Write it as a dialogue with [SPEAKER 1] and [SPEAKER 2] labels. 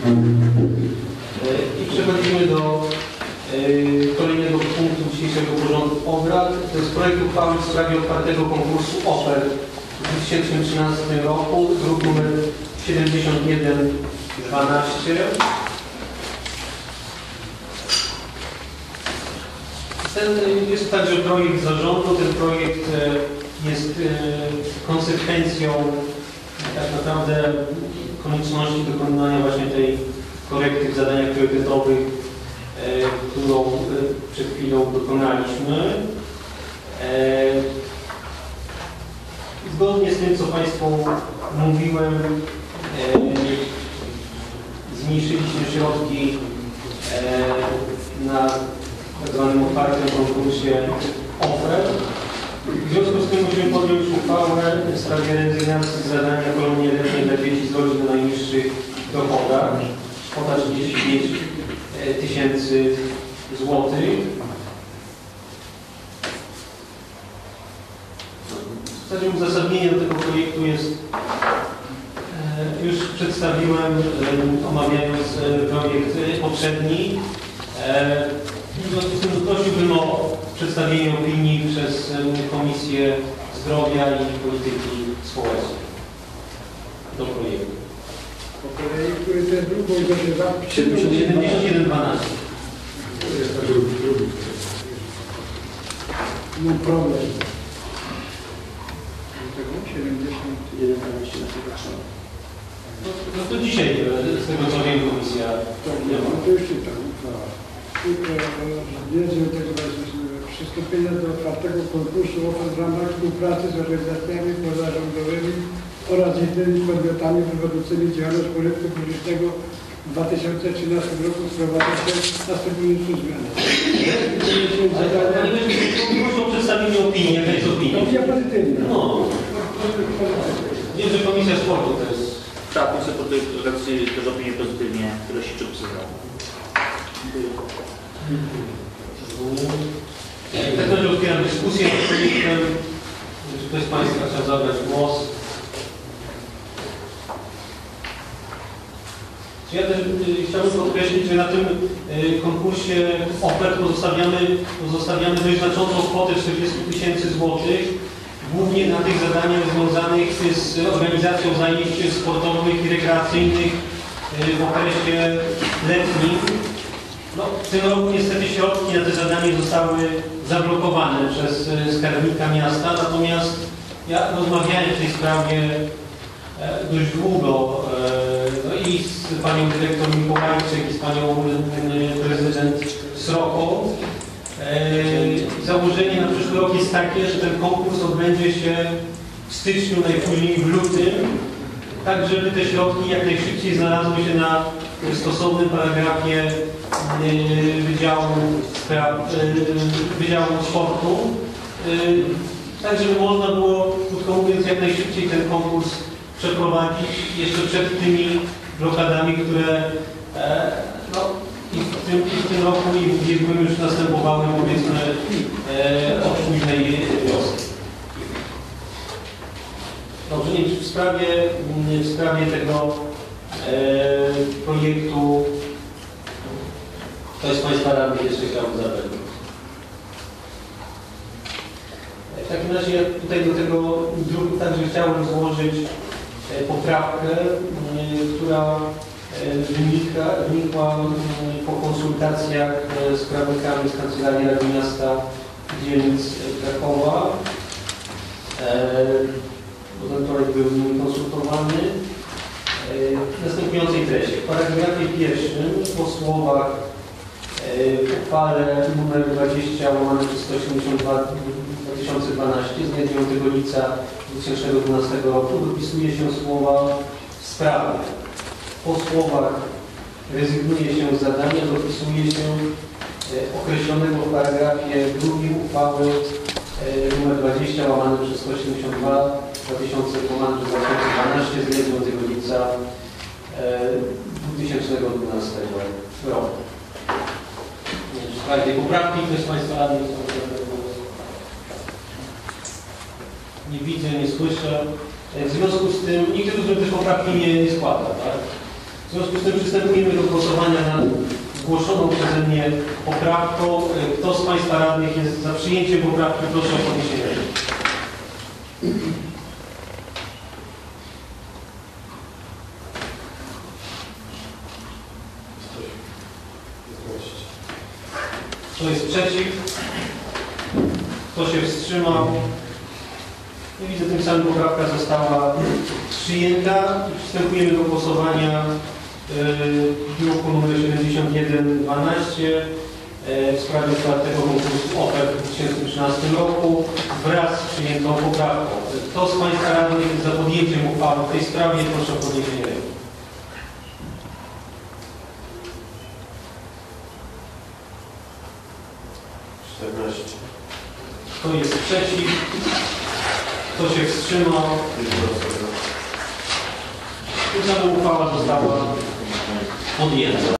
[SPEAKER 1] I przechodzimy do kolejnego punktu dzisiejszego porządku obrad. To jest projekt uchwały w sprawie otwartego konkursu ofert w 2013 roku, druk nr 7112. Jest także projekt zarządu. Ten projekt jest konsekwencją tak naprawdę konieczności dokonania właśnie tej korekty w zadaniach priorytetowych, którą przed chwilą dokonaliśmy. Zgodnie z tym, co Państwu mówiłem, zmniejszyliśmy środki na tak zwanym otwartym konkursie ofert. W związku z tym musimy podjąć uchwałę w sprawie rezygnacji z zadania kolonii letniej dla dzieci z rodzin o najniższych dochodach. Kwota 35 tysięcy złotych. W zasadzie uzasadnienie do tego projektu jest, już przedstawiłem, omawiając projekt poprzedni. W związku z tym prosiłbym o przedstawienie opinii przez Komisję Zdrowia i Polityki Społecznej do projektu.
[SPEAKER 2] To jest drugą i to się za
[SPEAKER 1] 7112.
[SPEAKER 2] No problem. 7112 na tego.
[SPEAKER 1] No to dzisiaj, z tego co wiem, komisja nie ma.
[SPEAKER 2] To już czytam. Wiedzą tego przystąpienia do otwartego konkursu ofert w ramach współpracy z organizacjami pozarządowymi oraz innymi podmiotami prowadzącymi działalność pożytku publicznego w 2013 roku wprowadza się następujące zmiany.
[SPEAKER 1] Proszę o przedstawienie opinii, jaka jest opinia?
[SPEAKER 2] Opinia pozytywna.
[SPEAKER 1] No. Wiem, że Komisja Sportu to jest...
[SPEAKER 3] Tak, Komisja Sportu też opinię pozytywnie, które się przypisywało.
[SPEAKER 1] Tak też otwieram dyskusję nad projektem. Czy ktoś z Państwa chciał zabrać głos? Ja też chciałbym podkreślić, że na tym konkursie ofert pozostawiamy dość znaczącą kwotę 40 tysięcy złotych, głównie na tych zadaniach związanych z organizacją zajęć sportowych i rekreacyjnych w okresie letnim. No, w tym roku niestety środki na te zadanie zostały zablokowane przez skarbnika miasta, natomiast ja rozmawiałem w tej sprawie dość długo no i z panią dyrektor Mikołajczyk i z panią prezydent Sroką. Założenie na przyszły rok jest takie, że ten konkurs odbędzie się w styczniu, najpóźniej w lutym, tak żeby te środki jak najszybciej znalazły się na stosownym paragrafie Wydziału Sportu, tak żeby można było, krótko mówiąc, jak najszybciej ten konkurs przeprowadzić jeszcze przed tymi blokadami, które no, i w tym roku i w ubiegłym już następowały, powiedzmy, od późnej wiosny. Dobrze, nie, w sprawie tego projektu ktoś z Państwa radnych jeszcze chciałby zabrać głos. W takim razie ja tutaj do tego druku także chciałbym złożyć poprawkę, która wynikła po konsultacjach z prawnikami z Kancelarii Rady Miasta Dzielnic Krakowa. Ten projekt był z nimi konsultowany. W następującej treści. W paragrafie pierwszym po słowach w uchwale nr 20/182/2012 z dnia 9 lipca 2012 roku dopisuje się słowa w sprawie. Po słowach rezygnuje się z zadania, dopisuje się określonego w paragrafie drugim uchwały nr 20/172/2012 z dnia 9 lipca 2012 roku. W sprawie tej poprawki ktoś z Państwa radnych chciał zabrać głos? Nie widzę, nie słyszę. W związku z tym nikt też poprawki nie składa, tak? W związku z tym przystępujemy do głosowania nad zgłoszoną przeze mnie poprawką. Kto z Państwa radnych jest za przyjęciem poprawki, proszę o podniesienie ręki. Kto jest przeciw? Kto się wstrzymał? Nie widzę, tym samym poprawka została przyjęta. Przystępujemy do głosowania w druku nr 7112 w sprawie otwartego konkursu ofert w 2013 roku wraz z przyjętą poprawką. Kto z Państwa radnych jest za podjęciem uchwały w tej sprawie? Proszę o podniesienie ręki. Kto jest przeciw? Kto się wstrzymał? Tym samym uchwała została podjęta.